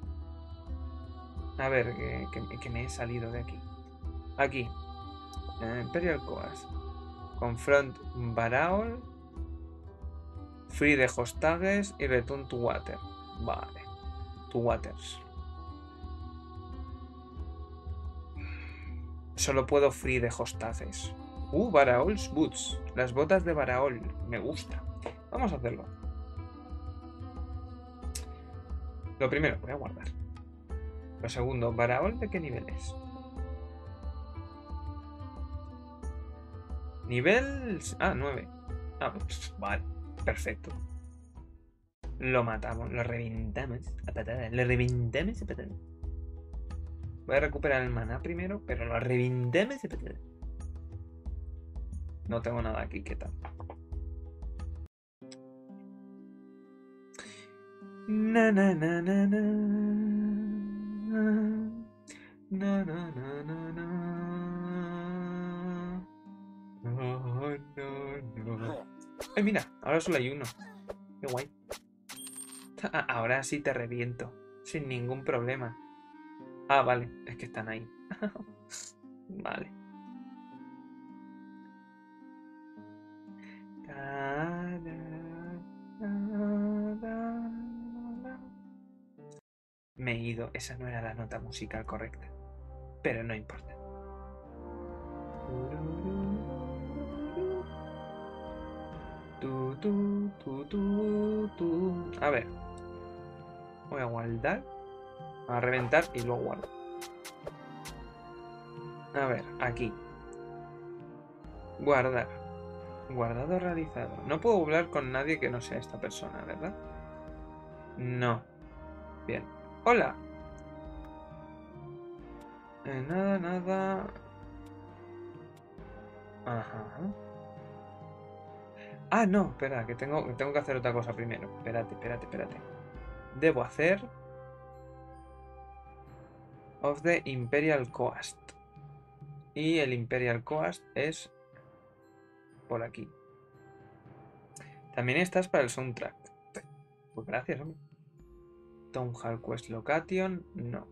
A ver, que me he salido de aquí. Aquí. Imperial Coast. Confront Baraol. Free de hostages y Return to Water. Vale. To Waters. Solo puedo free de hostages. Baraol's Boots. Las botas de Baraol. Me gusta. Vamos a hacerlo. Lo primero, voy a guardar. Lo segundo, Baraol, ¿de qué nivel es? Nivel... 9. Pues, vale. Perfecto. Lo matamos, lo reventamos a patadas. Lo reventamos a patadas. Voy a recuperar el maná primero, pero lo reventamos a patadas. No tengo nada aquí, ¿qué tal? Na na na na na. Na na na na na. No, no, no. Ay, mira, ahora solo hay uno. Qué guay. Ahora sí te reviento. Sin ningún problema. Ah, vale. Es que están ahí. Vale. Me he ido. Esa no era la nota musical correcta. Pero no importa. A ver. Voy a guardar. A reventar y luego guardo. A ver, aquí. Guardar. Guardado realizado. No puedo hablar con nadie que no sea esta persona, ¿verdad? No. Bien. Hola. Nada, nada. Ajá. Ah, no, espera, que tengo que hacer otra cosa primero. Espérate. Debo hacer... Of the Imperial Coast. Y el Imperial Coast es... por aquí. También estás para el soundtrack. Pues gracias, hombre. Town Hall Quest Location, no.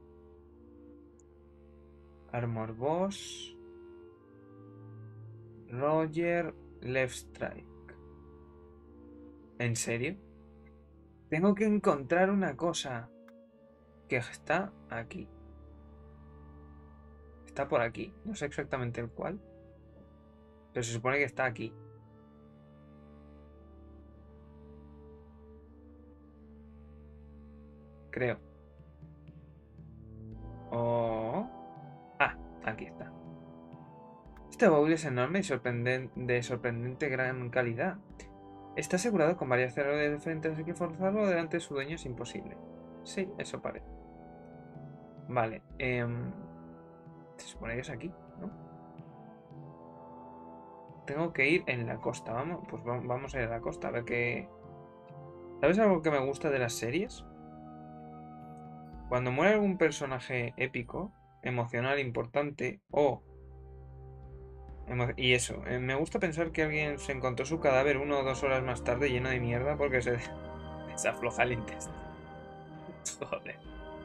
Armor Boss. Roger Left Strike. ¿En serio? Tengo que encontrar una cosa que está aquí. Está por aquí. No sé exactamente el cual. Pero se supone que está aquí. Creo. Oh. Ah, aquí está. Este baúl es enorme y de sorprendente gran calidad. Está asegurado con varias cerraduras diferentes, así que forzarlo delante de su dueño es imposible. Sí, eso parece. Vale. Se supone que es aquí, ¿no? Tengo que ir en la costa. Vamos, pues vamos a ir a la costa a ver qué... ¿Sabes algo que me gusta de las series? Cuando muere algún personaje épico, emocional, importante o... Y eso, me gusta pensar que alguien se encontró su cadáver 1 o 2 horas más tarde lleno de mierda porque se afloja el intestino. Joder.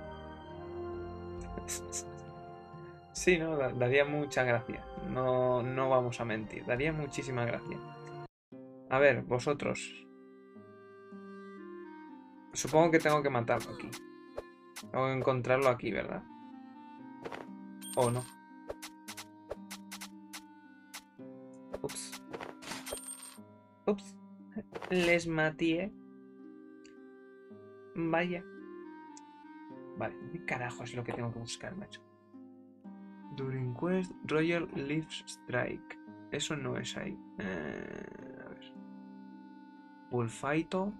Sí, no, daría mucha gracia. No, no vamos a mentir, daría muchísima gracia. A ver, vosotros. Supongo que tengo que matarlo aquí. Tengo que encontrarlo aquí, ¿verdad? ¿O no? Ups. Ups. Les maté. Vaya. Vale, ¿qué carajo es lo que tengo que buscar, macho? During Quest, Royal Leaf Strike. Eso no es ahí. A ver. Bullfighto.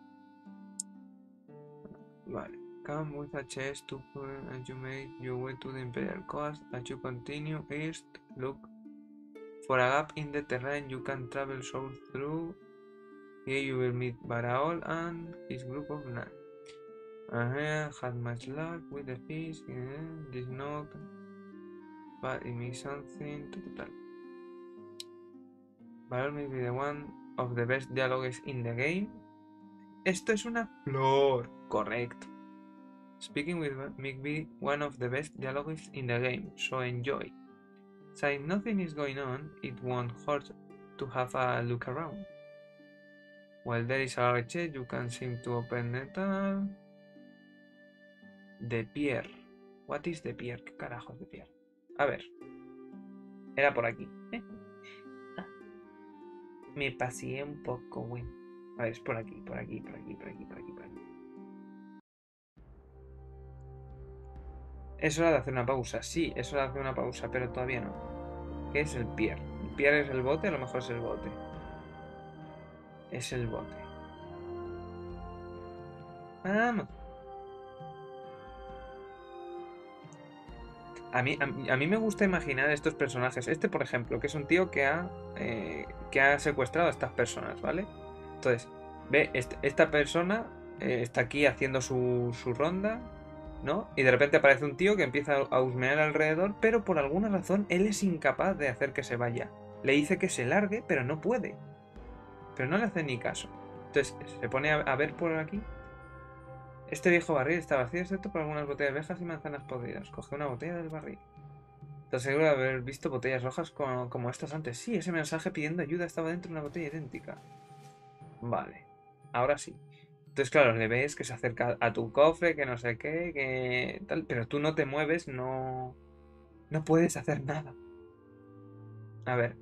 Vale. Come with a chest to and you make your way to the Imperial Coast. As you continue east, look for a gap in the terrain you can travel south through. Here you will meet Baraol and his group of nine. Had much luck with the fish. This note, but it means something to total. Baraol may be the one of the best dialogues in the game. Esto es una flor. Correcto. Speaking with may be one of the best dialogues in the game, so enjoy. Since nothing is going on, it won't hurt to have a look around. While there is a large chest, you can seem to open it. De Pierre. What is de Pierre? ¿Qué carajos de Pierre? A ver. Era por aquí. Me paseé un poco, güey. A ver, es por aquí, por aquí, por aquí, por aquí, por aquí, por aquí. Es hora de hacer una pausa. Sí, es hora de hacer una pausa, pero todavía no. ¿Qué es el Pierre? ¿El Pierre es el bote? A lo mejor es el bote. Es el bote. Vamos. A mí me gusta imaginar estos personajes. Este, por ejemplo, que es un tío que ha secuestrado a estas personas, ¿vale? Entonces, ve, esta persona está aquí haciendo su ronda, ¿no? Y de repente aparece un tío que empieza a husmear alrededor, pero por alguna razón él es incapaz de hacer que se vaya. Le dice que se largue, pero no puede. Pero no le hace ni caso. Entonces, se pone a ver por aquí. Este viejo barril está vacío, excepto por algunas botellas viejas y manzanas podridas. Coge una botella del barril. ¿Estás seguro de haber visto botellas rojas como estas antes? Sí, ese mensaje pidiendo ayuda estaba dentro de una botella idéntica. Vale, ahora sí. Entonces, claro, le ves que se acerca a tu cofre, que no sé qué, que tal, pero tú no te mueves, no puedes hacer nada. A ver.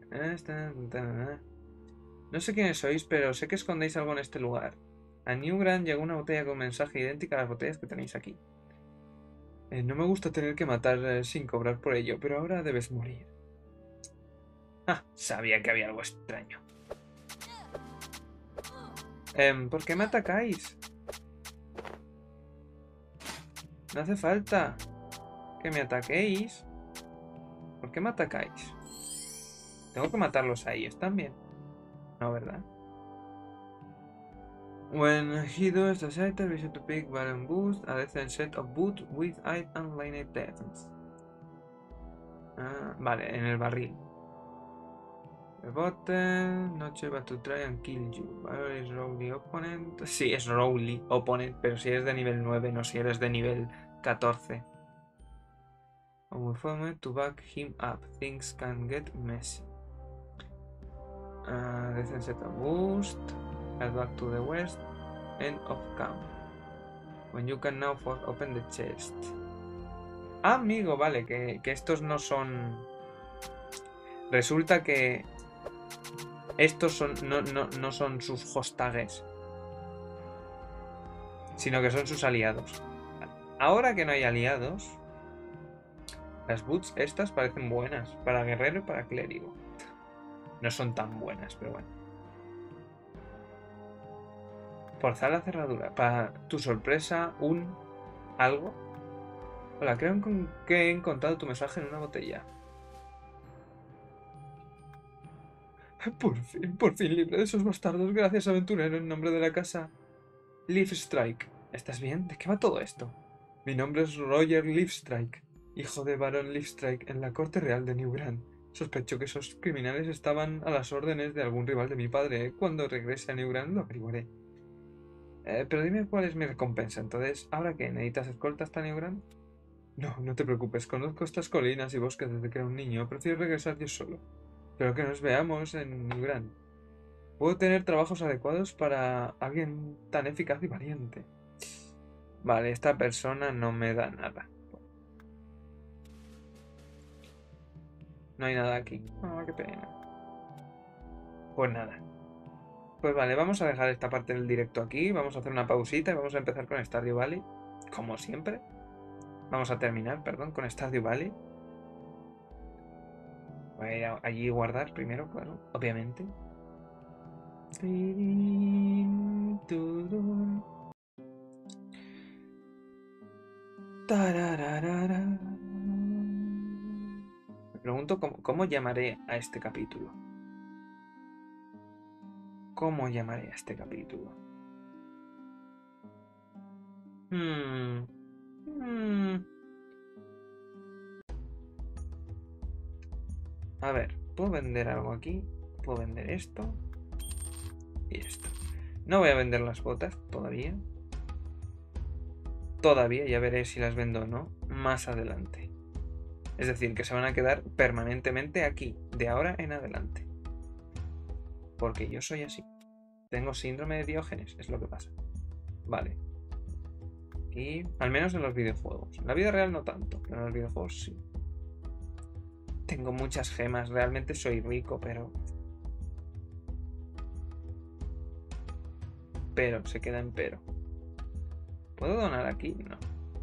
No sé quiénes sois, pero sé que escondéis algo en este lugar. A Newground llegó una botella con un mensaje idéntico a las botellas que tenéis aquí. No me gusta tener que matar sin cobrar por ello, pero ahora debes morir. Ah, sabía que había algo extraño. ¿Por qué me atacáis? No hace falta que me ataquéis. ¿Por qué me atacáis? Tengo que matarlos a ellos también. No, ¿verdad? When he does the setter, we should pick balance boost, a decent set of boots with eye and line defense. Vale, en el barril. Rebote. Not able to try and kill you. Is Rowley opponent. Sí, es Rowley opponent, pero si eres de nivel 9, no si eres de nivel 14. We formed to back him up. Things can get messy. Descent set a boost. Head back to the west. End of camp. When you can now force open the chest. Ah, amigo, vale, que estos no son... Resulta que estos son no son sus hostages, sino que son sus aliados. Ahora que no hay aliados, las boots estas parecen buenas para guerrero y para clérigo. No son tan buenas, pero bueno. Forzar la cerradura. Para tu sorpresa, algo. Hola, creo que he encontrado tu mensaje en una botella. Por fin libre de esos bastardos. Gracias, aventurero, en nombre de la casa Leafstrike. ¿Estás bien? ¿De qué va todo esto? Mi nombre es Roger Leafstrike, hijo de Baron Leafstrike en la corte real de Newgran. Sospecho que esos criminales estaban a las órdenes de algún rival de mi padre. Cuando regrese a Newgran lo averiguaré. Pero dime cuál es mi recompensa. Entonces, ¿ahora qué? ¿Necesitas escolta hasta Newgran? No, no te preocupes. Conozco estas colinas y bosques desde que era un niño. Prefiero regresar yo solo. Pero que nos veamos en Newgran. Puedo tener trabajos adecuados para alguien tan eficaz y valiente. Vale, esta persona no me da nada. No hay nada aquí. Ah, qué pena. Pues nada. Pues vale, vamos a dejar esta parte del directo aquí. Vamos a hacer una pausita y vamos a empezar con Stardew Valley. Como siempre. Vamos a terminar, perdón, con Stardew Valley. Voy a ir allí a guardar primero, claro, obviamente. Me pregunto cómo llamaré a este capítulo. ¿Cómo llamaré a este capítulo? A ver, ¿puedo vender algo aquí? Puedo vender esto y esto. No voy a vender las botas todavía. Todavía, ya veré si las vendo o no más adelante. Es decir, que se van a quedar permanentemente aquí, de ahora en adelante. Porque yo soy así. Tengo síndrome de Diógenes, es lo que pasa. Vale. Y al menos en los videojuegos. En la vida real no tanto, pero en los videojuegos sí. Tengo muchas gemas, realmente soy rico, pero... Pero, se queda en pero. ¿Puedo donar aquí? No.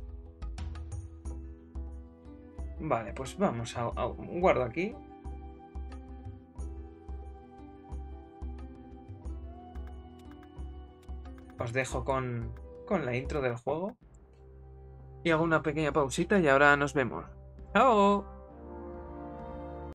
Vale, pues vamos a guardo aquí. Os dejo con la intro del juego. Y hago una pequeña pausita y ahora nos vemos. ¡Chao!